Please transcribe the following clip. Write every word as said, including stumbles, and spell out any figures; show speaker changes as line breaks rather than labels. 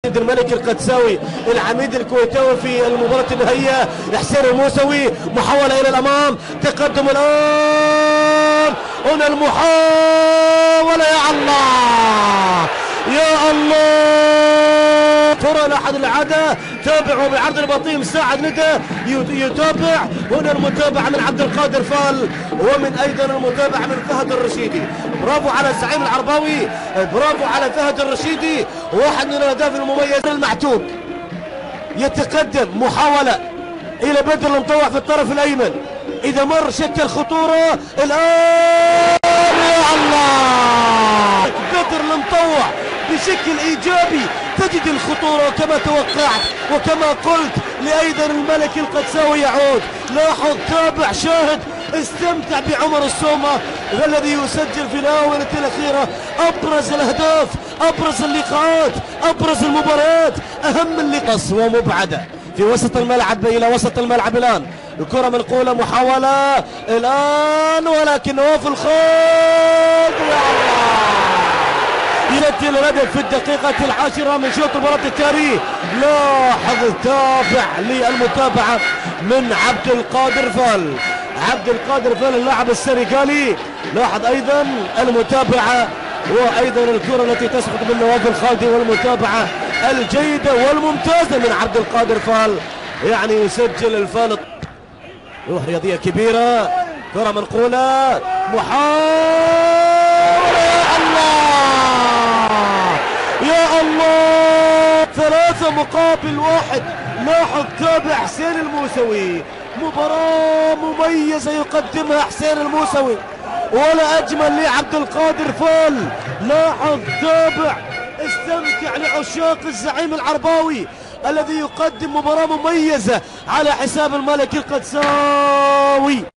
الملك القدساوي العميد الكويتاوي في المباراة النهائية. حسين الموسوي محاولة إلى الأمام، تقدم الآن، هنا المحاولة، يا الله يا الله، ترى لأحد العادة، تابعوا بعرض البطيء مساعد ندى يتابع، هنا المتابعة من عبد القادر فال، ومن أيضا المتابعة من فهد الرشيدي. برافو على الزعيم العرباوي، برافو على فهد الرشيدي، واحد من الأهداف المميزة. المعتوق يتقدم، محاولة إلى بدر المطوع في الطرف الأيمن، إذا مر شكل خطورة الآن، يا الله، بدر المطوع بشكل إيجابي، تجد الخطورة كما توقعت وكما قلت لأيضا الملك القدساوي يعود. لاحظ، تابع، شاهد، استمتع بعمر السومة الذي يسجل في الآونة الأخيرة أبرز الأهداف، أبرز اللقاءات، أبرز المباريات، أهم اللقاءات ومبعدة في وسط الملعب، إلى وسط الملعب الآن، الكرة منقولة، محاولة الآن، ولكن نواف الخوض، يا الله، يسجل الهدف في الدقيقة العاشرة من شوط مباراة التاريخ. لاحظ، تابع للمتابعة من عبد القادر فال، عبد القادر فال اللاعب السنغالي. لاحظ أيضا المتابعة وأيضا الكرة التي تسقط من نواف الخالدي، والمتابعة الجيدة والممتازة من عبد القادر فال، يعني يسجل الفال. روح رياضية كبيرة، كرة منقولة، محاولة، يا الله يا الله، ثلاثة مقابل واحد. لاحظ، تابع حسين الموسوي، مباراة مميزة يقدمها حسين الموسوي، ولا أجمل لعبد القادر فال. لاحظ، تابع، استمتع لعشاق الزعيم العرباوي الذي يقدم مباراة مميزة على حساب الملك القدساوي.